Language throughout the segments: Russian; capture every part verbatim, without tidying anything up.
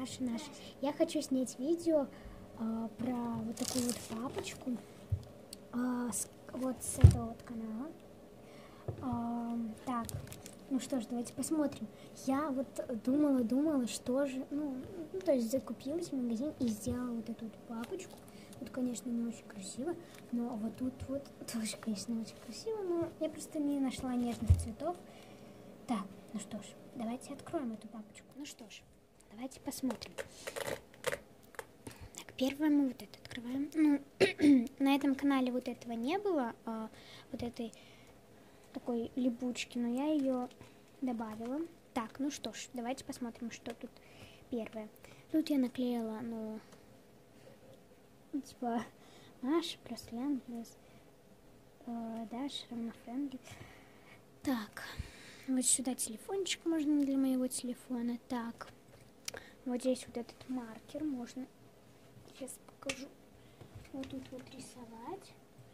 наши, наши. Я хочу снять видео э, про вот такую вот папочку, э, с, вот с этого вот канала. Э, так, ну что ж, давайте посмотрим. Я вот думала, думала, что же, ну, ну то есть закупилась в магазин и сделала вот эту вот папочку. Тут, конечно, не очень красиво, но вот тут вот тоже, конечно, очень красиво, но я просто не нашла нежных цветов. Так, ну что ж, давайте откроем эту папочку. Ну что ж, давайте посмотрим. Так, первое мы вот это открываем. Ну, на этом канале вот этого не было, а, вот этой такой липучки, но я ее добавила. Так, ну что ж, давайте посмотрим, что тут первое. Тут я наклеила, ну, типа, Маша плюс Лен плюс э, Даша равно Френдли. Так, вот сюда телефончик можно для моего телефона. Так, вот здесь вот этот маркер можно, сейчас покажу, вот тут вот рисовать.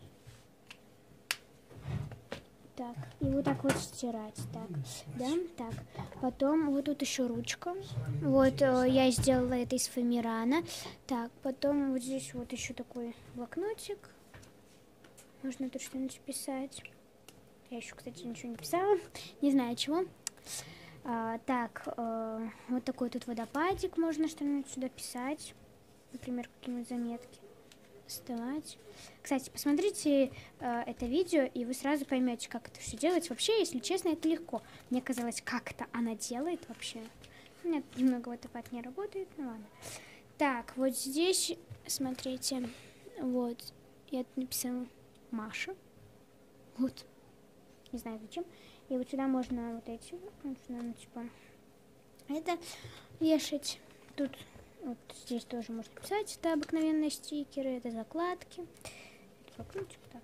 Так, и вот так вот стирать, так, да, так. Потом вот тут еще ручка, вот э, я сделала это из фоамирана. Так, потом вот здесь вот еще такой блокнотик, можно тут что-нибудь писать. Я еще, кстати, ничего не писала, не знаю чего. А, так, э, вот такой тут водопадик, можно что-нибудь сюда писать, например, какие-нибудь заметки. Доставать. Кстати, посмотрите э, это видео, и вы сразу поймете, как это все делать. Вообще, если честно, это легко. Мне казалось, как это она делает вообще. У меня немного водопад не работает, ну ладно. Так, вот здесь, смотрите, вот, я тут написала Маша. Вот. Не знаю зачем. И вот сюда можно вот эти, ну, сюда, ну, типа, это вешать. Тут вот здесь тоже можно писать, это обыкновенные стикеры, это закладки. Это покрутик, так.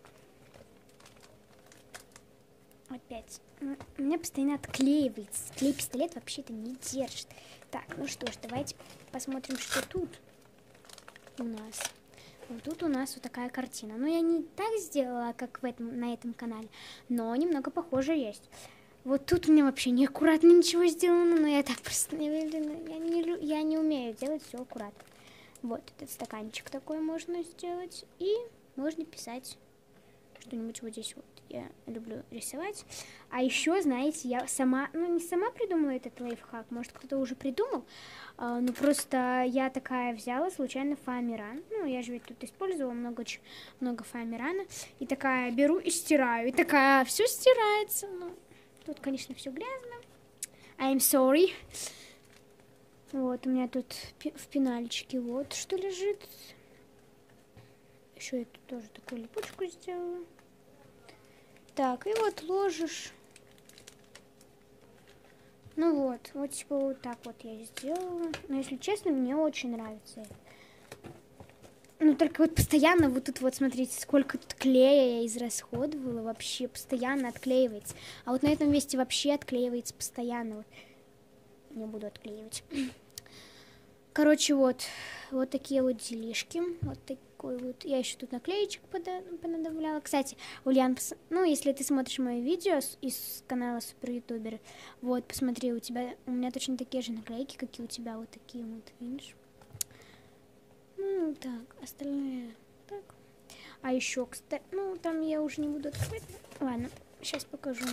Опять. У меня постоянно отклеивается. Клей-пистолет вообще-то не держит. Так, ну что ж, давайте посмотрим, что тут у нас. Вот тут у нас вот такая картина. Ну, я не так сделала, как в этом, на этом канале, но немного похоже есть. Вот тут у меня вообще неаккуратно ничего сделано, но я так просто не уверена. Я не, я не умею делать все аккуратно. Вот этот стаканчик такой можно сделать. И можно писать что-нибудь вот здесь вот. Я люблю рисовать. А еще, знаете, я сама, ну не сама придумала этот лайфхак, может кто-то уже придумал. А, ну просто я такая взяла случайно фоамиран. Ну я же ведь тут использовала много, много фоамирана. И такая беру и стираю. И такая, все стирается. Ну, тут, конечно, все грязно. I'm sorry. Вот, у меня тут в пенальчике вот что лежит. Еще я тут тоже такую липучку сделала. Так, и вот ложишь. Ну вот, вот типа вот так вот я сделала. Но если честно, мне очень нравится это. Ну только вот постоянно вот тут вот смотрите, сколько тут клея я израсходовала. Вообще постоянно отклеивается. А вот на этом месте вообще отклеивается постоянно. Вот. Не буду отклеивать. Короче, вот, вот такие вот делишки. Вот такой вот. Я еще тут наклеечек понадавляла. Кстати, Ульян, ну, если ты смотришь мои видео из канала Супер Ютуберы, вот, посмотри, у тебя, у меня точно такие же наклейки, как и у тебя, вот такие вот, видишь? Ну, так, остальные так. А еще, кстати, ну, там я уже не буду открывать. Ладно, сейчас покажу.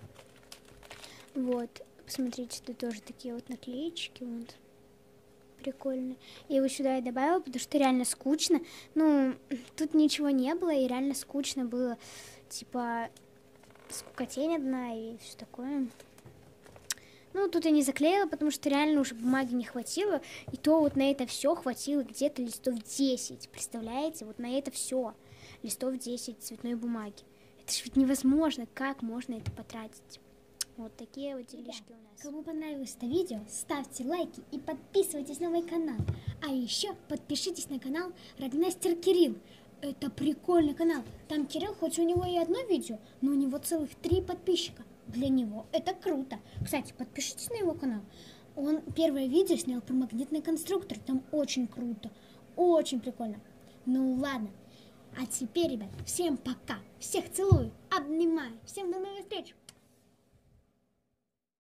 Вот, посмотрите, тут тоже такие вот наклеечки, вот. Прикольно. Я его сюда и добавила, потому что реально скучно. Ну, тут ничего не было, и реально скучно было. Типа, скукотень одна и все такое. Ну, тут я не заклеила, потому что реально уже бумаги не хватило. И то вот на это все хватило где-то листов десять. Представляете? Вот на это все листов десять цветной бумаги. Это же ведь невозможно. Как можно это потратить? Вот такие вот делишки у нас. Кому понравилось это видео, ставьте лайки и подписывайтесь на мой канал. А еще подпишитесь на канал Рагнастер Кирилл. Это прикольный канал. Там Кирилл, хоть у него и одно видео, но у него целых три подписчика. Для него это круто. Кстати, подпишитесь на его канал. Он первое видео снял про магнитный конструктор. Там очень круто. Очень прикольно. Ну ладно. А теперь, ребят, всем пока. Всех целую, обнимаю. Всем до новых